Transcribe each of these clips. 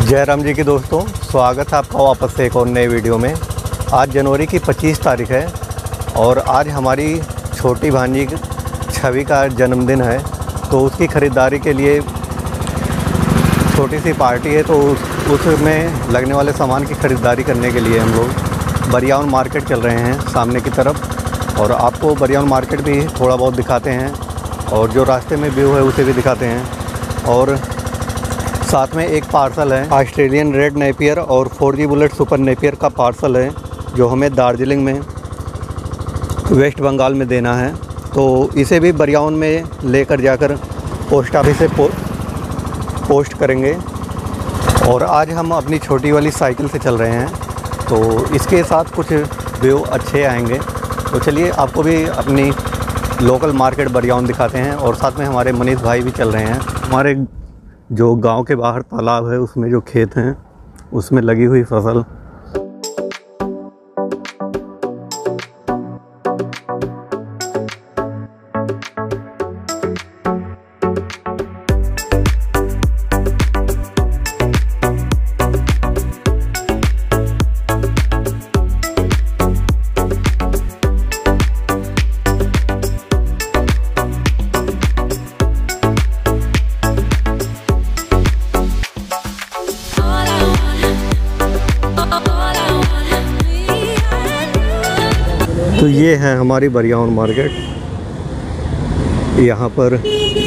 जय राम जी के दोस्तों, स्वागत है आपका वापस से एक और नए वीडियो में। आज जनवरी की 25 तारीख है और आज हमारी छोटी भांजी छवि का जन्मदिन है। तो उसकी ख़रीदारी के लिए छोटी सी पार्टी है, तो उसमें लगने वाले सामान की ख़रीदारी करने के लिए हम लोग बरियान मार्केट चल रहे हैं सामने की तरफ। और आपको बरियान मार्केट भी थोड़ा बहुत दिखाते हैं और जो रास्ते में व्यू है उसे भी दिखाते हैं। और साथ में एक पार्सल है ऑस्ट्रेलियन रेड नेपियर और 4G बुलेट सुपर नेपियर का पार्सल है, जो हमें दार्जिलिंग में वेस्ट बंगाल में देना है। तो इसे भी बरियान में लेकर जाकर पोस्ट ऑफिस से पोस्ट करेंगे। और आज हम अपनी छोटी वाली साइकिल से चल रहे हैं, तो इसके साथ कुछ व्यू अच्छे आएंगे। तो चलिए आपको भी अपनी लोकल मार्केट बरियान दिखाते हैं। और साथ में हमारे मनीष भाई भी चल रहे हैं। हमारे जो गांव के बाहर तालाब है उसमें जो खेत हैं उसमें लगी हुई फसल। तो ये है हमारी बरियान मार्केट। यहाँ पर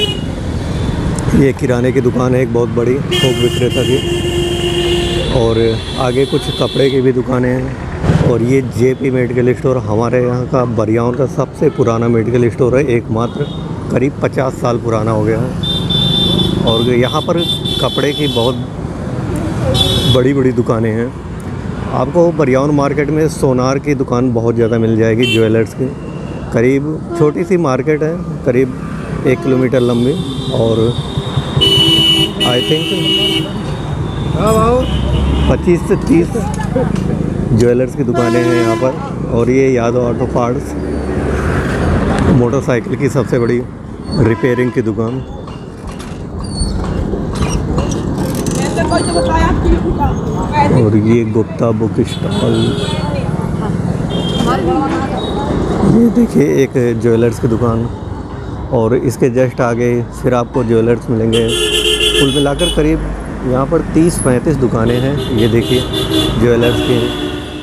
ये किराने की दुकान है एक बहुत बड़ी थोक विक्रेता की, और आगे कुछ कपड़े की भी दुकानें हैं। और ये JP मेडिकल स्टोर हमारे यहाँ का बरियान का सबसे पुराना मेडिकल स्टोर है, एकमात्र। करीब 50 साल पुराना हो गया है। और यहाँ पर कपड़े की बहुत बड़ी बड़ी दुकानें हैं। आपको बरियान मार्केट में सोनार की दुकान बहुत ज़्यादा मिल जाएगी, ज्वेलर्स की। करीब छोटी सी मार्केट है, करीब 1 किलोमीटर लंबी। और आई थिंक 25 से 30 ज्वेलर्स की दुकानें हैं यहाँ पर। और ये यादव ऑटो पार्ट्स, मोटरसाइकिल की सबसे बड़ी रिपेयरिंग की दुकान। और ये गुप्ता बुक स्टॉल। ये देखिए एक ज्वेलर्स की दुकान, और इसके जस्ट आगे फिर आपको ज्वेलर्स मिलेंगे। कुल मिलाकर करीब यहाँ पर 30-35 दुकानें हैं। ये देखिए ज्वेलर्स की।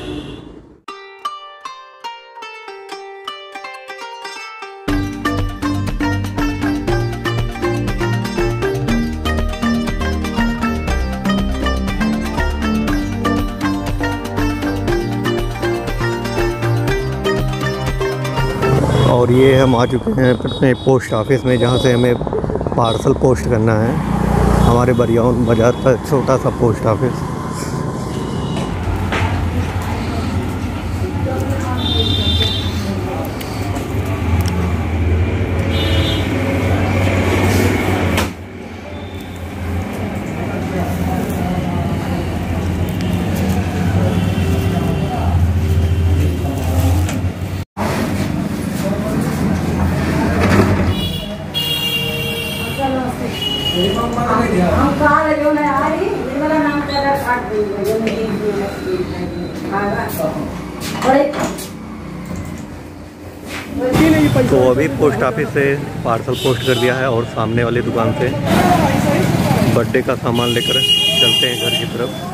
और ये हम आ चुके हैं अपने पोस्ट ऑफिस में, जहाँ से हमें पार्सल पोस्ट करना है। हमारे बरियान बाज़ार का छोटा सा पोस्ट ऑफिस। तो अभी पोस्ट ऑफिस से पार्सल पोस्ट कर दिया है, और सामने वाली दुकान से बर्थडे का सामान लेकर चलते हैं घर की तरफ।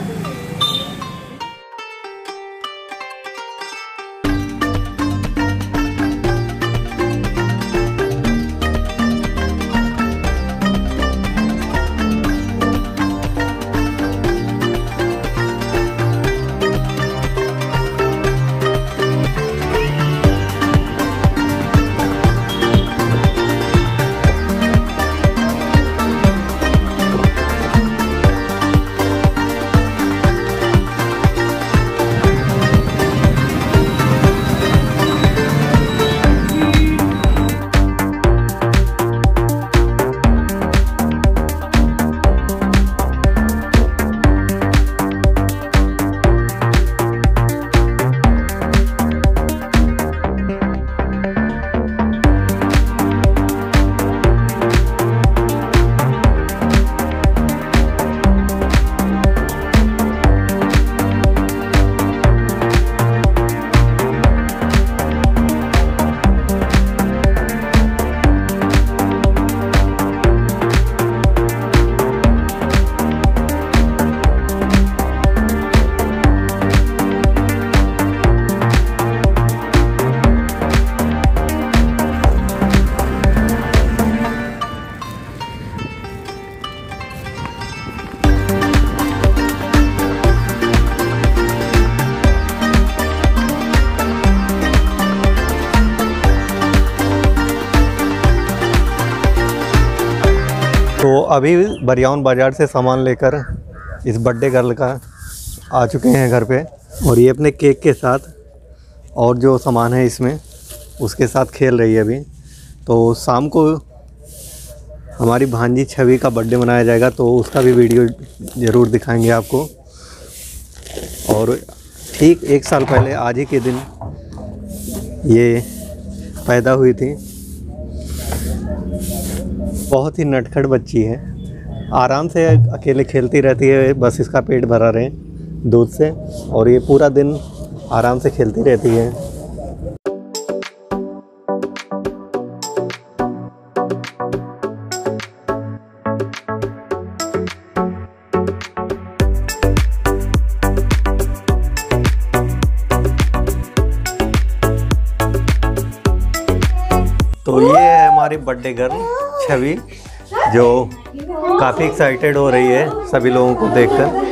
तो अभी बरियाउन बाज़ार से सामान लेकर इस बर्थडे गर्ल का आ चुके हैं घर पे, और ये अपने केक के साथ और जो सामान है इसमें उसके साथ खेल रही है अभी। तो शाम को हमारी भांजी छवि का बर्थडे मनाया जाएगा, तो उसका भी वीडियो ज़रूर दिखाएंगे आपको। और ठीक 1 साल पहले आज ही के दिन ये पैदा हुई थी। बहुत ही नटखट बच्ची है, आराम से अकेले खेलती रहती है, बस इसका पेट भरा रहे दूध से, और ये पूरा दिन आराम से खेलती रहती है। तो ये है हमारी बर्थडे गर्ल छवि, जो काफ़ी एक्साइटेड हो रही है सभी लोगों को देखकर।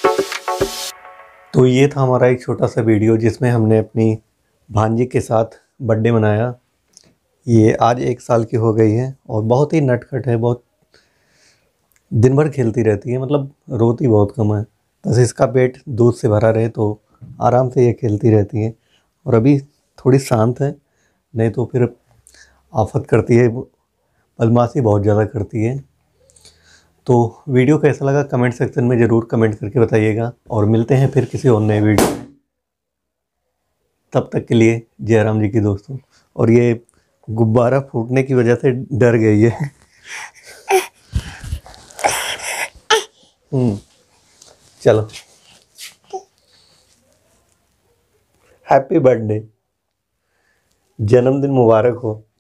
तो ये था हमारा एक छोटा सा वीडियो जिसमें हमने अपनी भांजी के साथ बर्थडे मनाया। ये आज 1 साल की हो गई है और बहुत ही नटखट है, बहुत दिन भर खेलती रहती है, मतलब रोती बहुत कम है। बस इसका पेट दूध से भरा रहे तो आराम से ये खेलती रहती है। और अभी थोड़ी शांत है, नहीं तो फिर आफत करती है, बदमाशी बहुत ज़्यादा करती है। तो वीडियो कैसा लगा कमेंट सेक्शन में ज़रूर कमेंट करके बताइएगा, और मिलते हैं फिर किसी और नए वीडियो में। तब तक के लिए जय राम जी की दोस्तों। और ये गुब्बारा फूटने की वजह से डर गई है। चलो, हैप्पी बर्थडे, जन्मदिन मुबारक हो।